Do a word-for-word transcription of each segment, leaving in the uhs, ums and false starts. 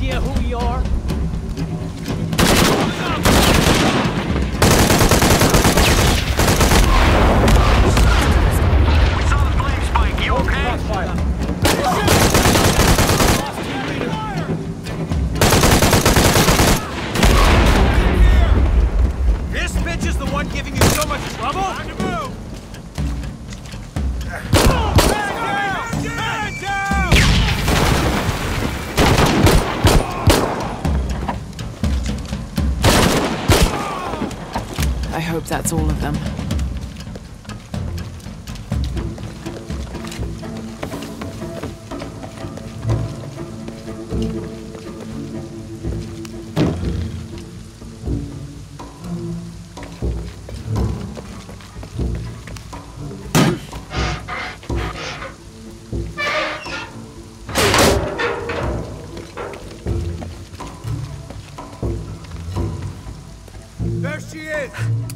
idea who you are? We saw the flame spike. You okay? This bitch is the one giving you so much trouble? Time to move! I hope that's all of them. There she is!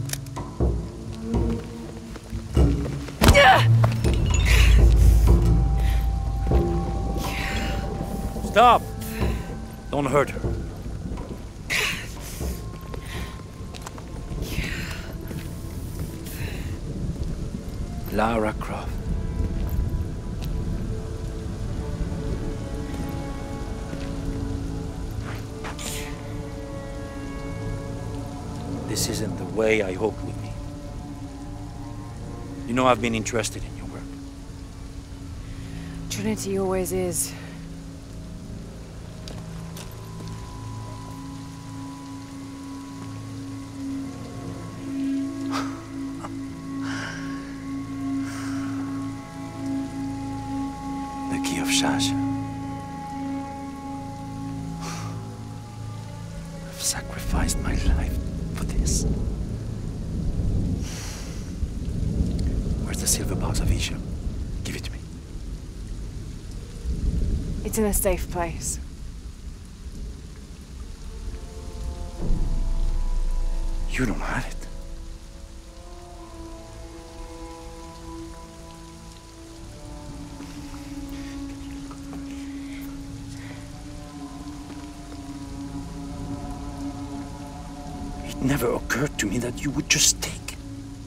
Stop! Don't hurt her. Lara Croft. This isn't the way I hoped we'd be. You know I've been interested in your work. Trinity always is. The key of Shasha. I've sacrificed my life for this. Where's the silver box of Isha? Give it to me. It's in a safe place. You don't have it. It never occurred to me that you would just take it.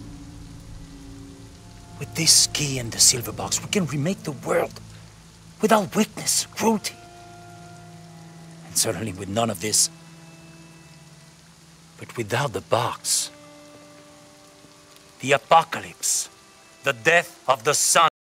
With this key and the silver box, we can remake the world without weakness, cruelty. And certainly with none of this. But without the box, the apocalypse, the death of the sun.